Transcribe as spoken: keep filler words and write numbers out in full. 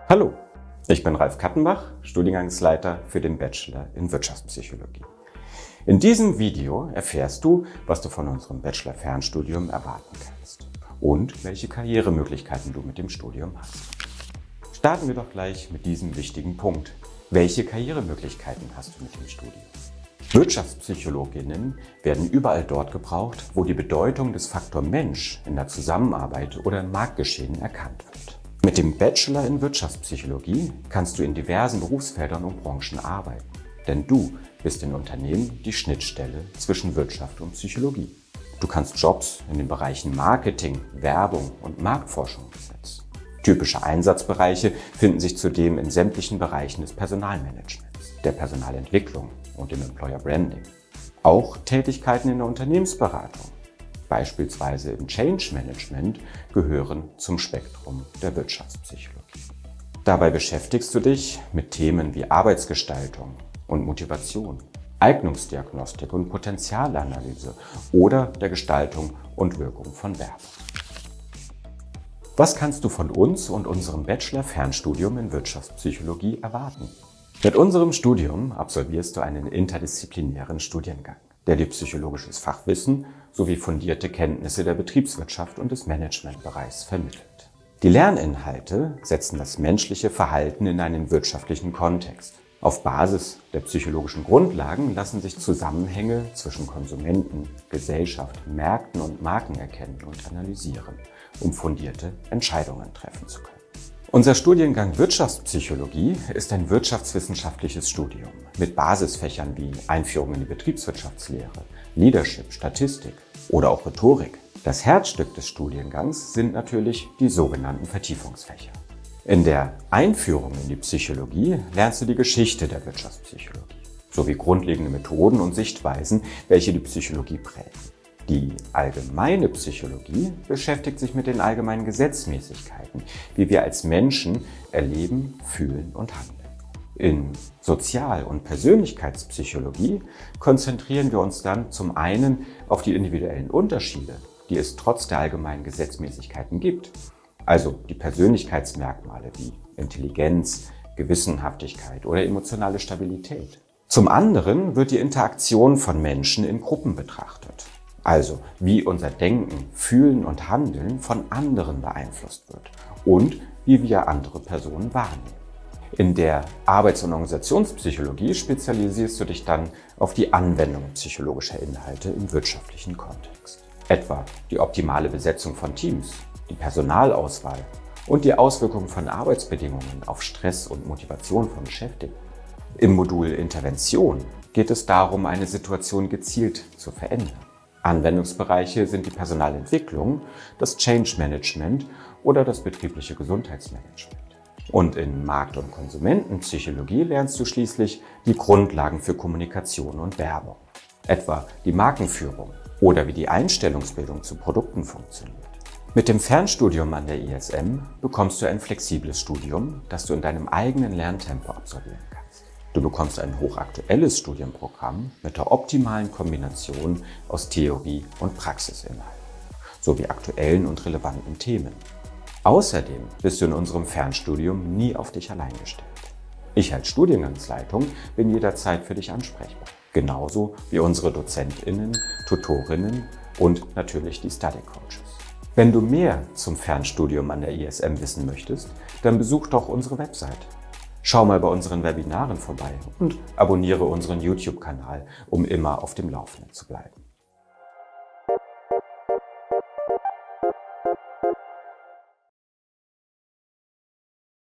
Hallo, ich bin Ralf Kattenbach, Studiengangsleiter für den Bachelor in Wirtschaftspsychologie. In diesem Video erfährst du, was du von unserem Bachelor-Fernstudium erwarten kannst und welche Karrieremöglichkeiten du mit dem Studium hast. Starten wir doch gleich mit diesem wichtigen Punkt. Welche Karrieremöglichkeiten hast du mit dem Studium? Wirtschaftspsychologinnen werden überall dort gebraucht, wo die Bedeutung des Faktor Mensch in der Zusammenarbeit oder im Marktgeschehen erkannt wird. Mit dem Bachelor in Wirtschaftspsychologie kannst du in diversen Berufsfeldern und Branchen arbeiten, denn du bist in Unternehmen die Schnittstelle zwischen Wirtschaft und Psychologie. Du kannst Jobs in den Bereichen Marketing, Werbung und Marktforschung besetzen. Typische Einsatzbereiche finden sich zudem in sämtlichen Bereichen des Personalmanagements, der Personalentwicklung und dem Employer Branding. Auch Tätigkeiten in der Unternehmensberatung, beispielsweise im Change Management, gehören zum Spektrum der Wirtschaftspsychologie. Dabei beschäftigst du dich mit Themen wie Arbeitsgestaltung und Motivation, Eignungsdiagnostik und Potenzialanalyse oder der Gestaltung und Wirkung von Werbung. Was kannst du von uns und unserem Bachelor-Fernstudium in Wirtschaftspsychologie erwarten? Mit unserem Studium absolvierst du einen interdisziplinären Studiengang, der dir psychologisches Fachwissen sowie fundierte Kenntnisse der Betriebswirtschaft und des Managementbereichs vermittelt. Die Lerninhalte setzen das menschliche Verhalten in einen wirtschaftlichen Kontext. Auf Basis der psychologischen Grundlagen lassen sich Zusammenhänge zwischen Konsumenten, Gesellschaft, Märkten und Marken erkennen und analysieren, um fundierte Entscheidungen treffen zu können. Unser Studiengang Wirtschaftspsychologie ist ein wirtschaftswissenschaftliches Studium mit Basisfächern wie Einführung in die Betriebswirtschaftslehre, Leadership, Statistik oder auch Rhetorik. Das Herzstück des Studiengangs sind natürlich die sogenannten Vertiefungsfächer. In der Einführung in die Psychologie lernst du die Geschichte der Wirtschaftspsychologie sowie grundlegende Methoden und Sichtweisen, welche die Psychologie prägen. Die allgemeine Psychologie beschäftigt sich mit den allgemeinen Gesetzmäßigkeiten, wie wir als Menschen erleben, fühlen und handeln. In Sozial- und Persönlichkeitspsychologie konzentrieren wir uns dann zum einen auf die individuellen Unterschiede, die es trotz der allgemeinen Gesetzmäßigkeiten gibt, also die Persönlichkeitsmerkmale wie Intelligenz, Gewissenhaftigkeit oder emotionale Stabilität. Zum anderen wird die Interaktion von Menschen in Gruppen betrachtet. Also wie unser Denken, Fühlen und Handeln von anderen beeinflusst wird und wie wir andere Personen wahrnehmen. In der Arbeits- und Organisationspsychologie spezialisierst du dich dann auf die Anwendung psychologischer Inhalte im wirtschaftlichen Kontext. Etwa die optimale Besetzung von Teams, die Personalauswahl und die Auswirkungen von Arbeitsbedingungen auf Stress und Motivation von Beschäftigten. Im Modul Intervention geht es darum, eine Situation gezielt zu verändern. Anwendungsbereiche sind die Personalentwicklung, das Change Management oder das betriebliche Gesundheitsmanagement. Und in Markt- und Konsumentenpsychologie lernst du schließlich die Grundlagen für Kommunikation und Werbung, etwa die Markenführung oder wie die Einstellungsbildung zu Produkten funktioniert. Mit dem Fernstudium an der I S M bekommst du ein flexibles Studium, das du in deinem eigenen Lerntempo absolvieren kannst. Du bekommst ein hochaktuelles Studienprogramm mit der optimalen Kombination aus Theorie und Praxisinhalten sowie aktuellen und relevanten Themen. Außerdem bist du in unserem Fernstudium nie auf dich allein gestellt. Ich als Studiengangsleitung bin jederzeit für dich ansprechbar, genauso wie unsere DozentInnen, Tutorinnen und natürlich die Study Coaches. Wenn du mehr zum Fernstudium an der I S M wissen möchtest, dann besuch doch unsere Website. Schau mal bei unseren Webinaren vorbei und abonniere unseren YouTube-Kanal, um immer auf dem Laufenden zu bleiben.